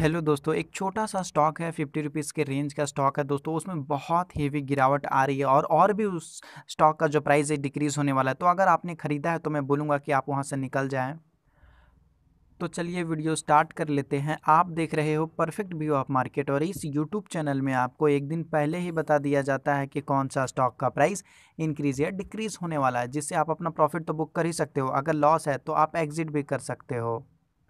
Hello दोस्तों, एक छोटा सा स्टॉक है 50 रुपीज़ के रेंज का स्टॉक है दोस्तों। उसमें बहुत हेवी गिरावट आ रही है और भी उस स्टॉक का जो प्राइस है डिक्रीज़ होने वाला है। तो अगर आपने ख़रीदा है तो मैं बोलूँगा कि आप वहाँ से निकल जाएं। तो चलिए वीडियो स्टार्ट कर लेते हैं। आप देख रहे हो परफेक्ट व्यू ऑफ मार्केट और इस यूट्यूब चैनल में आपको एक दिन पहले ही बता दिया जाता है कि कौन सा स्टॉक का प्राइस इंक्रीज़ या डिक्रीज़ होने वाला है, जिससे आप अपना प्रॉफिट तो बुक कर ही सकते हो। अगर लॉस है तो आप एग्जिट भी कर सकते हो।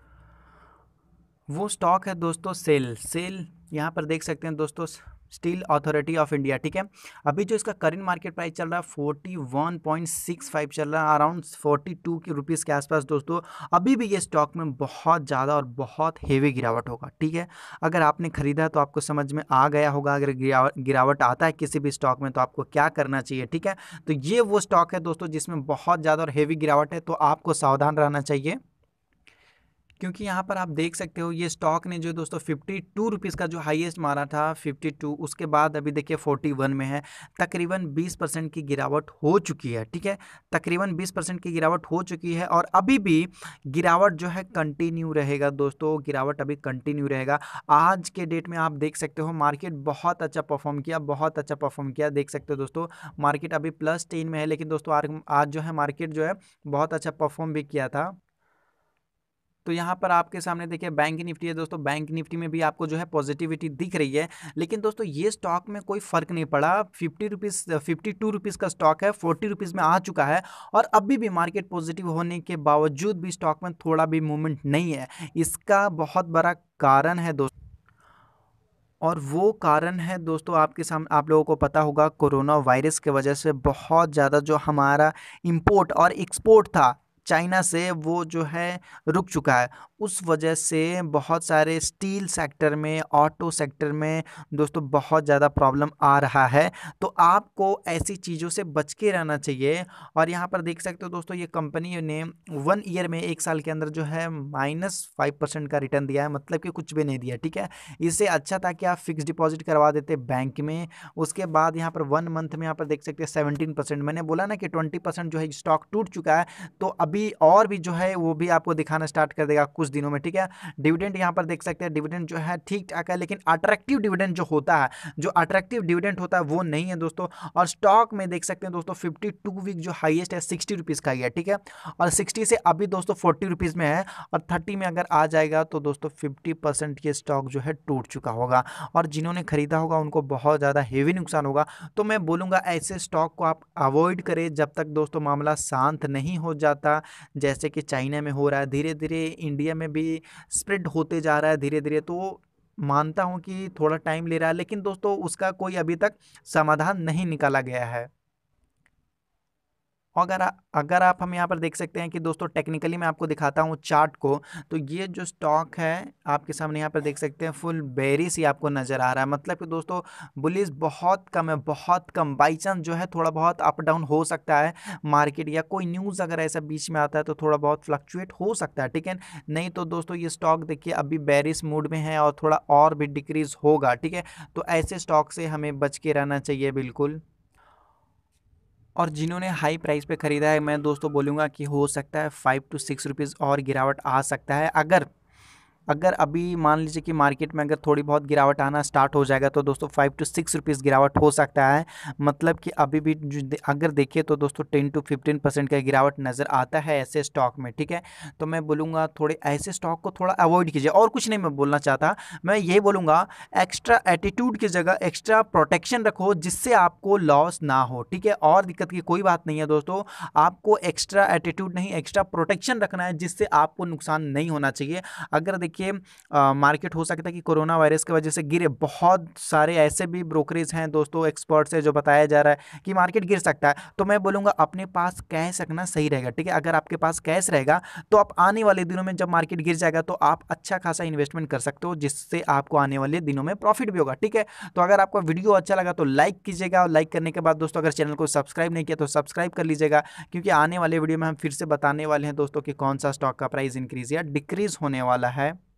वो स्टॉक है दोस्तों सेल यहाँ पर देख सकते हैं दोस्तों, स्टील अथॉरिटी ऑफ इंडिया। ठीक है, अभी जो इसका करंट मार्केट प्राइस चल रहा है 41.65 चल रहा है, अराउंड 42 की रुपीज़ के आसपास दोस्तों। अभी भी ये स्टॉक में बहुत ज़्यादा और बहुत हेवी गिरावट होगा। ठीक है, अगर आपने खरीदा है तो आपको समझ में आ गया होगा अगर गिरावट आता है किसी भी स्टॉक में तो आपको क्या करना चाहिए। ठीक है, तो ये वो स्टॉक है दोस्तों जिसमें बहुत ज़्यादा और हेवी गिरावट है, तो आपको सावधान रहना चाहिए। क्योंकि यहाँ पर आप देख सकते हो ये स्टॉक ने जो दोस्तों 52 रुपीज़ का जो हाईएस्ट मारा था 52, उसके बाद अभी देखिए 41 में है। तकरीबन 20% की गिरावट हो चुकी है। ठीक है, तकरीबन 20% की गिरावट हो चुकी है और अभी भी गिरावट जो है कंटिन्यू रहेगा दोस्तों। गिरावट अभी कंटिन्यू रहेगा। आज के डेट में आप देख सकते हो मार्केट बहुत अच्छा परफॉर्म किया, बहुत अच्छा परफॉर्म किया। देख सकते हो दोस्तों, मार्केट अभी +10 में है, लेकिन दोस्तों आज जो है मार्केट जो है बहुत अच्छा परफॉर्म भी किया था। तो यहाँ पर आपके सामने देखिए बैंक निफ्टी है दोस्तों। बैंक निफ्टी में भी आपको जो है पॉजिटिविटी दिख रही है, लेकिन दोस्तों ये स्टॉक में कोई फर्क नहीं पड़ा। 52 रुपीज़ का स्टॉक है, 40 रुपीज़ में आ चुका है और अभी भी मार्केट पॉजिटिव होने के बावजूद भी स्टॉक में थोड़ा भी मूवमेंट नहीं है। इसका बहुत बड़ा कारण है दोस्तों, और वो कारण है दोस्तों आपके सामने, आप लोगों को पता होगा कोरोना वायरस के वजह से बहुत ज़्यादा जो हमारा इंपोर्ट और एक्सपोर्ट था चाइना से, वो जो है रुक चुका है। उस वजह से बहुत सारे स्टील सेक्टर में, ऑटो सेक्टर में दोस्तों बहुत ज़्यादा प्रॉब्लम आ रहा है। तो आपको ऐसी चीज़ों से बच के रहना चाहिए। और यहाँ पर देख सकते हो दोस्तों, ये कंपनी ने 1 ईयर में, 1 साल के अंदर जो है -5% का रिटर्न दिया है, मतलब कि कुछ भी नहीं दिया। ठीक है, इससे अच्छा था कि आप फिक्स डिपॉजिट करवा देते बैंक में। उसके बाद यहाँ पर 1 मंथ में यहाँ पर देख सकते हैं 17%। मैंने बोला ना कि 20% जो है स्टॉक टूट चुका है, तो अभी और भी जो है वो भी आपको दिखाना स्टार्ट कर देगा कुछ दिनों में। ठीक है, डिविडेंड यहाँ पर देख सकते हैं, डिविडेंड जो है ठीक ठाक है, लेकिन अट्रैक्टिव डिविडेंड जो होता है, जो अट्रैक्टिव डिविडेंड होता है वो नहीं है दोस्तों। और स्टॉक में देख सकते हैं दोस्तों 52 वीक जो हाईएस्ट है 60 रुपीज़ का ही है। ठीक है, और 60 से अभी दोस्तों 40 रुपीज़ में है, और 30 में अगर आ जाएगा तो दोस्तों 50% ये स्टॉक जो है टूट चुका होगा, और जिन्होंने खरीदा होगा उनको बहुत ज़्यादा हेवी नुकसान होगा। तो मैं बोलूँगा ऐसे स्टॉक को आप अवॉइड करें जब तक दोस्तों मामला शांत नहीं हो जाता। जैसे कि चाइना में हो रहा है, धीरे धीरे इंडिया में भी स्प्रेड होते जा रहा है धीरे धीरे। तो मानता हूँ कि थोड़ा टाइम ले रहा है, लेकिन दोस्तों उसका कोई अभी तक समाधान नहीं निकाला गया है। अगर आप हम यहाँ पर देख सकते हैं कि दोस्तों टेक्निकली मैं आपको दिखाता हूँ चार्ट को, तो ये जो स्टॉक है आपके सामने यहाँ पर देख सकते हैं फुल बेरिश ही आपको नज़र आ रहा है। मतलब कि दोस्तों बुलिश बहुत कम है, बहुत कम। बाई चांस जो है थोड़ा बहुत अप डाउन हो सकता है मार्केट, या कोई न्यूज़ अगर ऐसा बीच में आता है तो थोड़ा बहुत फ्लक्चुएट हो सकता है। ठीक है, नहीं तो दोस्तों ये स्टॉक देखिए अभी बेरिश मूड में है और थोड़ा और भी डिक्रीज़ होगा। ठीक है, तो ऐसे स्टॉक से हमें बच के रहना चाहिए बिल्कुल। और जिन्होंने हाई प्राइस पे ख़रीदा है, मैं दोस्तों बोलूँगा कि हो सकता है 5 to 6 रुपीज़ और गिरावट आ सकता है। अगर अगर अभी मान लीजिए कि मार्केट में अगर थोड़ी बहुत गिरावट आना स्टार्ट हो जाएगा तो दोस्तों 5 to 6 रुपीज़ गिरावट हो सकता है। मतलब कि अभी भी अगर देखिए तो दोस्तों 10 to 15% का गिरावट नज़र आता है ऐसे स्टॉक में। ठीक है, तो मैं बोलूँगा थोड़े ऐसे स्टॉक को थोड़ा अवॉइड कीजिए। और कुछ नहीं मैं बोलना चाहता, मैं ये बोलूँगा एक्स्ट्रा एटीट्यूड की जगह एक्स्ट्रा प्रोटेक्शन रखो, जिससे आपको लॉस ना हो। ठीक है, और दिक्कत की कोई बात नहीं है दोस्तों। आपको एक्स्ट्रा एटीट्यूड नहीं, एक्स्ट्रा प्रोटेक्शन रखना है, जिससे आपको नुकसान नहीं होना चाहिए। अगर देखिए मार्केट हो सकता है कि कोरोना वायरस की वजह से गिरे, बहुत सारे ऐसे भी ब्रोकरेज हैं दोस्तों, एक्सपर्ट्स है, जो बताया जा रहा है कि मार्केट गिर सकता है। तो मैं बोलूँगा अपने पास कैश रखना सही रहेगा। ठीक है, अगर आपके पास कैश रहेगा तो आप आने वाले दिनों में जब मार्केट गिर जाएगा तो आप अच्छा खासा इन्वेस्टमेंट कर सकते हो, जिससे आपको आने वाले दिनों में प्रॉफिट भी होगा। ठीक है, तो अगर आपको वीडियो अच्छा लगा तो लाइक कीजिएगा, और लाइक करने के बाद दोस्तों अगर चैनल को सब्सक्राइब नहीं किया तो सब्सक्राइब कर लीजिएगा, क्योंकि आने वाले वीडियो में हम फिर से बताने वाले हैं दोस्तों कि कौन सा स्टॉक का प्राइस इंक्रीज या डिक्रीज होने वाला है।